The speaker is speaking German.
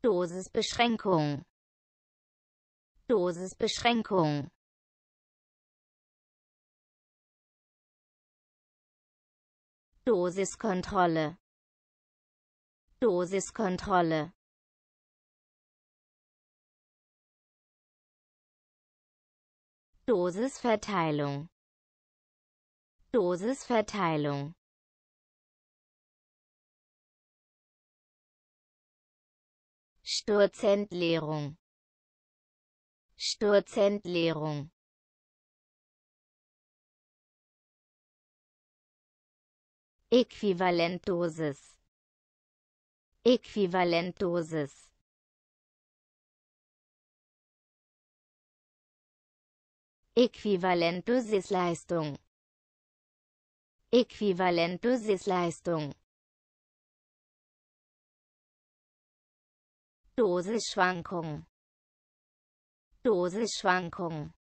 Dosisbeschränkung, Dosisbeschränkung, Dosiskontrolle, Dosiskontrolle, Dosisverteilung, Dosisverteilung, Sturzentleerung, Sturzentleerung, Äquivalentdosis, Äquivalentdosis, Äquivalentdosisleistung, Äquivalentdosisleistung, Dosisschwankung, Dosisschwankung,